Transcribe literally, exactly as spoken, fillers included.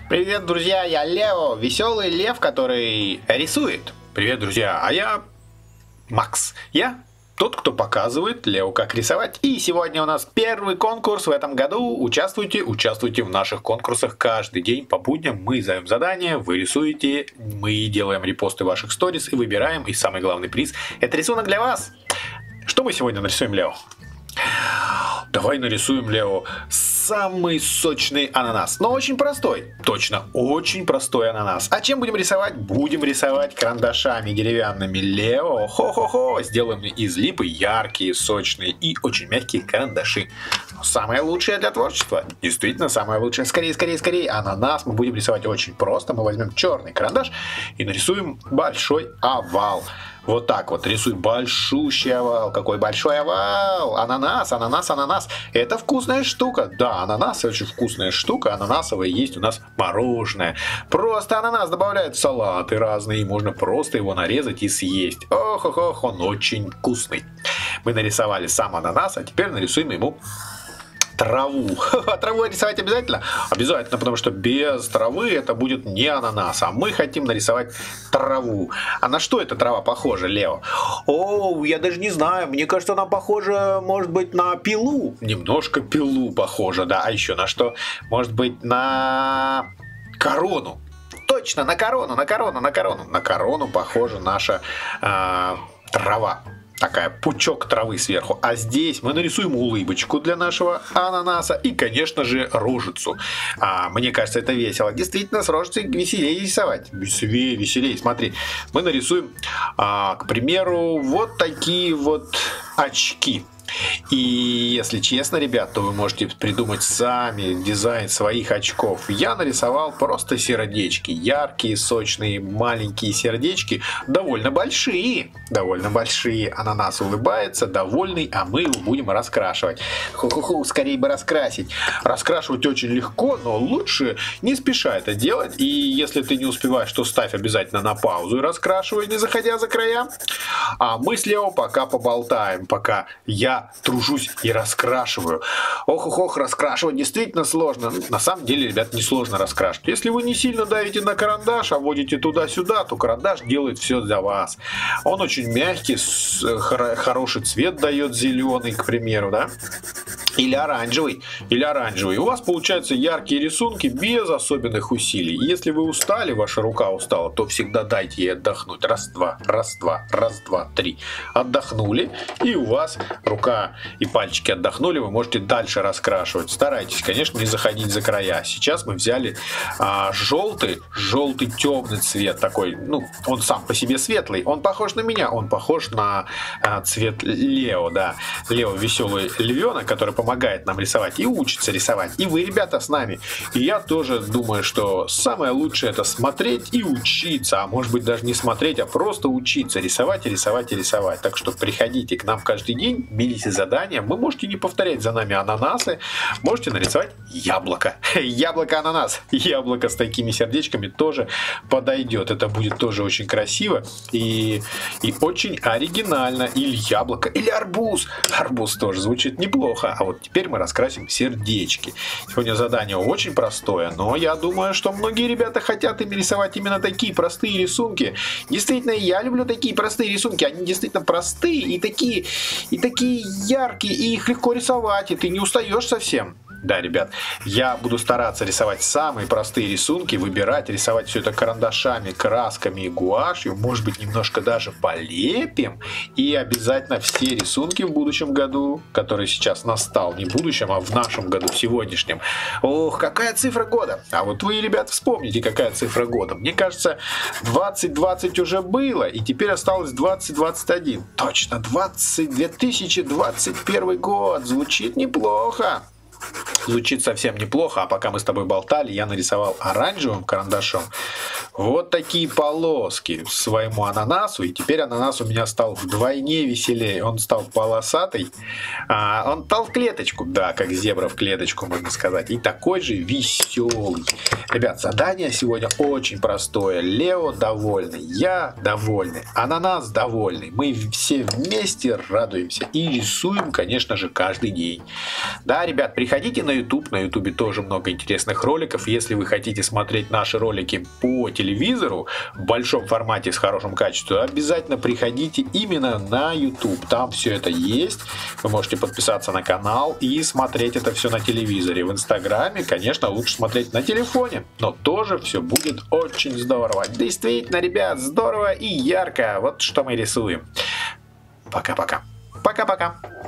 Привет, друзья, я Лео, веселый лев, который рисует. Привет, друзья, а я Макс. Я тот, кто показывает Лео, как рисовать. И сегодня у нас первый конкурс в этом году. Участвуйте, участвуйте в наших конкурсах каждый день по будням. Мы даем задания, вы рисуете, мы делаем репосты ваших сториз и выбираем. И самый главный приз – это рисунок для вас. Что мы сегодня нарисуем, Лео? Давай нарисуем, Лео, самый сочный ананас. Но очень простой. Точно, очень простой ананас. А чем будем рисовать? Будем рисовать карандашами деревянными, Лео. Хо-хо-хо. Сделаем из липы яркие, сочные и очень мягкие карандаши. Самое лучшее для творчества. Действительно, самое лучшее. Скорее, скорее, скорее. Ананас мы будем рисовать очень просто. Мы возьмем черный карандаш и нарисуем большой овал. Вот так вот, рисуй большущий овал. Какой большой овал! Ананас, ананас, ананас. Это вкусная штука. Да, ананас очень вкусная штука. Ананасовое есть у нас мороженое. Просто ананас добавляют в салаты разные. И можно просто его нарезать и съесть. Ох-ох-ох, он очень вкусный. Мы нарисовали сам ананас, а теперь нарисуем ему траву. А траву рисовать обязательно? Обязательно, потому что без травы это будет не ананас. А мы хотим нарисовать траву. А на что эта трава похожа, Лео? О, я даже не знаю. Мне кажется, она похожа, может быть, на пилу. Немножко пилу похожа, да. А еще на что? Может быть, на корону. Точно, на корону, на корону, на корону. На корону похожа наша э, трава. Такая пучок травы сверху. А здесь мы нарисуем улыбочку для нашего ананаса и, конечно же, рожицу. А, мне кажется, это весело. Действительно, с рожицей веселее рисовать. Веселее, веселее. Смотри, мы нарисуем, а, к примеру, вот такие вот очки. И если честно, ребят, то вы можете придумать сами дизайн своих очков. Я нарисовал просто сердечки. Яркие, сочные, маленькие сердечки. Довольно большие. Довольно большие. Ананас улыбается, довольный, а мы его будем раскрашивать. Ху-ху-ху, скорее бы раскрасить. Раскрашивать очень легко, но лучше не спеша это делать. И если ты не успеваешь, то ставь обязательно на паузу и раскрашивай, не заходя за края. А мы с Лео пока поболтаем, пока я тружусь и раскрашиваю. Ох-ох-ох, раскрашивать действительно сложно. На самом деле, ребят, не сложно раскрашивать. Если вы не сильно давите на карандаш, а водите туда-сюда, то карандаш делает все для вас. Он очень мягкий, хороший цвет дает, зеленый, к примеру, да? Или оранжевый, или оранжевый. У вас получаются яркие рисунки без особенных усилий. Если вы устали, ваша рука устала, то всегда дайте ей отдохнуть. Раз-два, раз-два, раз-два, три. Отдохнули, и у вас рука и пальчики отдохнули, вы можете дальше раскрашивать. Старайтесь, конечно, не заходить за края. Сейчас мы взяли а, желтый, желтый темный цвет такой. Ну, он сам по себе светлый. Он похож на меня, он похож на а, цвет Лео, да. Лео веселый львенок, который помогает нам рисовать и учится рисовать. И вы, ребята, с нами. И я тоже думаю, что самое лучшее это смотреть и учиться. А может быть даже не смотреть, а просто учиться рисовать и рисовать и рисовать. Так что приходите к нам каждый день, берите задания. Вы можете не повторять за нами ананасы. Можете нарисовать яблоко. Яблоко-ананас. Яблоко с такими сердечками тоже подойдет. Это будет тоже очень красиво и, и очень оригинально. Или яблоко, или арбуз. Арбуз тоже звучит неплохо. А вот теперь мы раскрасим сердечки. Сегодня задание очень простое, но я думаю, что многие ребята хотят им рисовать именно такие простые рисунки. Действительно, я люблю такие простые рисунки. Они действительно простые и такие, и такие яркие, и их легко рисовать, и ты не устаешь совсем. Да, ребят, я буду стараться рисовать самые простые рисунки, выбирать, рисовать все это карандашами, красками и гуашью, может быть, немножко даже полепим. И обязательно все рисунки в будущем году, который сейчас настал, не в будущем, а в нашем году, в сегодняшнем. Ох, какая цифра года! А вот вы, ребят, вспомните, какая цифра года. Мне кажется, двадцать двадцать уже было, и теперь осталось двадцать двадцать один. Точно, двадцать, две тысячи двадцать первый год. Звучит неплохо. Звучит совсем неплохо, а пока мы с тобой болтали, я нарисовал оранжевым карандашом вот такие полоски своему ананасу, и теперь ананас у меня стал вдвойне веселее, он стал полосатый, а, он стал в клеточку, да, как зебра в клеточку, можно сказать, и такой же веселый. Ребят, задание сегодня очень простое, Лео довольный, я довольный, ананас довольный, мы все вместе радуемся и рисуем, конечно же, каждый день. Да, ребят, приходите. Приходите на YouTube, на YouTube тоже много интересных роликов. Если вы хотите смотреть наши ролики по телевизору в большом формате с хорошим качеством, обязательно приходите именно на YouTube. Там все это есть. Вы можете подписаться на канал и смотреть это все на телевизоре. В Инстаграме, конечно, лучше смотреть на телефоне, но тоже все будет очень здорово. Действительно, ребят, здорово и ярко. Вот что мы рисуем. Пока-пока. Пока-пока.